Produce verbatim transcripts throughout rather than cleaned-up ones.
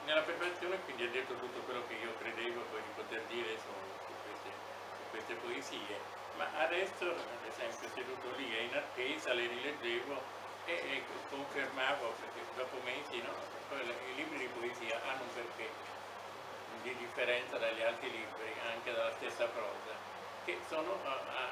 nella preparazione quindi ha detto tutto quello che io credevo poi di poter dire su, su, queste, su queste poesie, ma adesso ad esempio seduto lì e in attesa le rileggevo e, e confermavo, perché dopo mesi no, poi le, i libri di poesia hanno un perché di differenza dagli altri libri, anche dalla stessa prosa, che sono uh,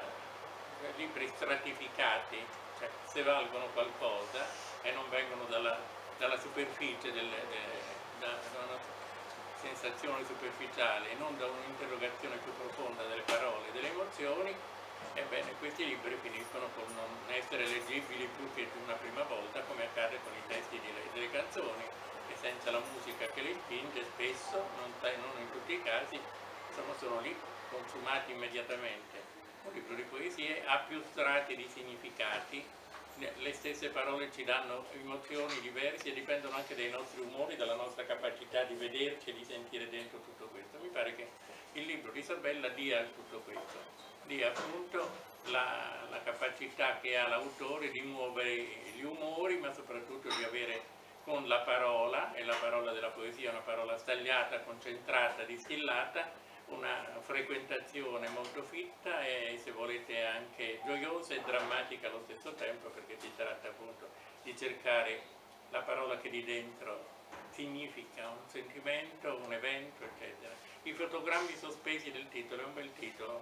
uh, libri stratificati, cioè se valgono qualcosa e non vengono dalla, dalla superficie, del, de, da, da una sensazione superficiale e non da un'interrogazione più profonda delle parole e delle emozioni, ebbene questi libri finiscono con non essere leggibili più che una prima volta, come accade con i testi di, delle canzoni, che senza la musica che li spinge spesso, non, non in tutti i casi, insomma, sono lì consumati immediatamente. Un libro di poesie ha più strati di significati, le stesse parole ci danno emozioni diverse e dipendono anche dai nostri umori, dalla nostra capacità di vederci e di sentire dentro tutto questo. Mi pare che il libro di Sabella dia tutto questo, dia appunto la, la capacità che ha l'autore di muovere gli umori, ma soprattutto di avere con la parola, e la parola della poesia è una parola stagliata, concentrata, distillata, una frequentazione molto fitta e, se volete, anche gioiosa e drammatica allo stesso tempo, perché si tratta appunto di cercare la parola che di dentro significa un sentimento, un evento, eccetera. I fotogrammi sospesi del titolo è un bel titolo,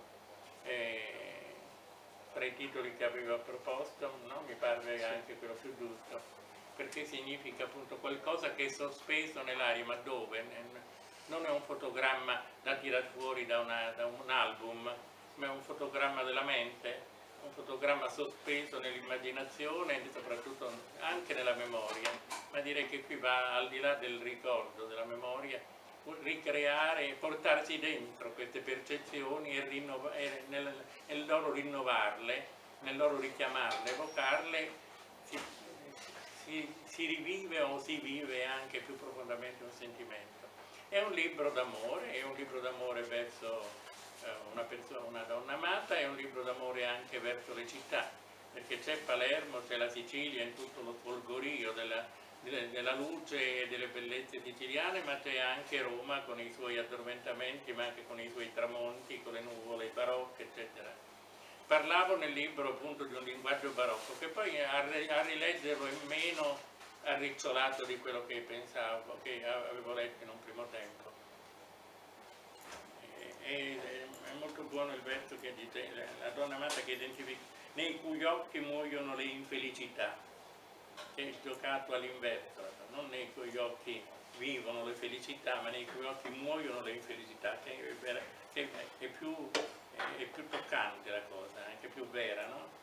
eh, tra i titoli che avevo proposto, no? Mi pare anche quello più giusto, perché significa appunto qualcosa che è sospeso nell'aria, ma dove? Non è un fotogramma da tirare fuori da, una, da un album, ma è un fotogramma della mente, un fotogramma sospeso nell'immaginazione e soprattutto anche nella memoria, ma direi che qui va al di là del ricordo, della memoria, ricreare, portarsi dentro queste percezioni e, e nel, nel loro rinnovarle, nel loro richiamarle, evocarle, si, si, si rivive o si vive anche più profondamente un sentimento. È un libro d'amore, è un libro d'amore verso eh, una, persona, una donna amata, è un libro d'amore anche verso le città, perché c'è Palermo, c'è la Sicilia in tutto lo sfolgorio della, della luce e delle bellezze siciliane, ma c'è anche Roma con i suoi addormentamenti, ma anche con i suoi tramonti, con le nuvole barocche, eccetera. Parlavo nel libro appunto di un linguaggio barocco, che poi a, a rileggerlo è meno arricciolato di quello che pensavo, che avevo letto in un primo tempo. E, e, è molto buono il verso che dice la donna amata che identifica, nei cui occhi muoiono le infelicità, che è giocato all'inverso, non nei cui occhi vivono le felicità, ma nei cui occhi muoiono le infelicità, che è, che è, più, è più toccante la cosa, anche più vera, no?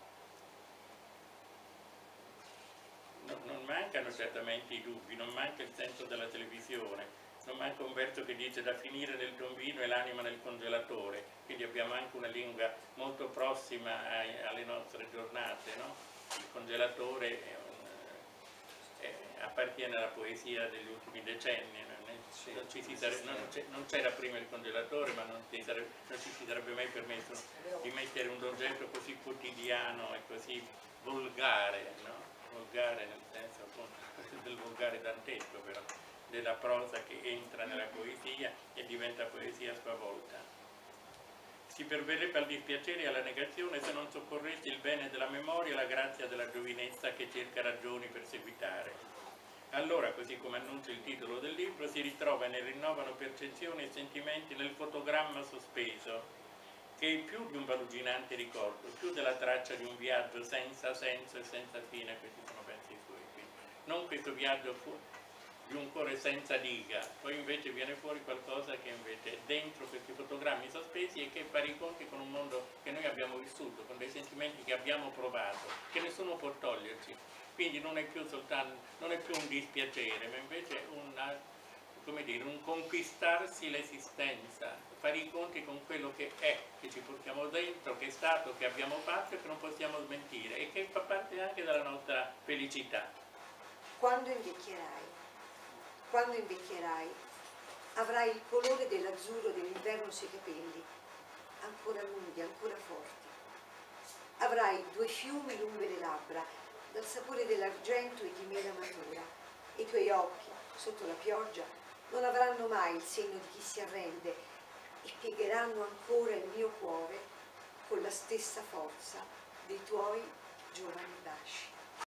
Non mancano certamente i dubbi, non manca il senso della televisione, non manca un verso che dice da finire nel tombino e l'anima nel congelatore, quindi abbiamo anche una lingua molto prossima ai, alle nostre giornate, no? Il congelatore è un, è, appartiene alla poesia degli ultimi decenni, non, non c'era prima il congelatore, ma non, sarebbe, non ci si sarebbe mai permesso di mettere un oggetto così quotidiano e così volgare, no? Volgare nel senso appunto del volgare dantesco, però della prosa che entra nella poesia e diventa poesia a sua volta. Si perverrebbe al dispiacere e alla negazione se non soccorresse il bene della memoria e la grazia della giovinezza che cerca ragioni per seguitare. Allora, così come annuncia il titolo del libro, si ritrova e ne rinnovano percezioni e sentimenti nel fotogramma sospeso, che è più di un baluginante ricordo, più della traccia di un viaggio senza senso e senza fine. Questi sono pensi suoi, quindi non questo viaggio di un cuore senza diga, poi invece viene fuori qualcosa che invece è dentro questi fotogrammi sospesi e che fa i conti con un mondo che noi abbiamo vissuto, con dei sentimenti che abbiamo provato, che nessuno può toglierci, quindi non è più soltanto, non è più un dispiacere, ma invece una, come dire, un conquistarsi l'esistenza, fare i conti con quello che è, che ci portiamo dentro, che è stato, che abbiamo fatto e che non possiamo smentire e che fa parte anche della nostra felicità. Quando invecchierai, quando invecchierai, avrai il colore dell'azzurro dell'inverno sui capelli, ancora lunghi, ancora forti. Avrai due fiumi lungo le labbra, dal sapore dell'argento e di mela matura, e i tuoi occhi, sotto la pioggia, non avranno mai il segno di chi si arrende e piegheranno ancora il mio cuore con la stessa forza dei tuoi giovani baci.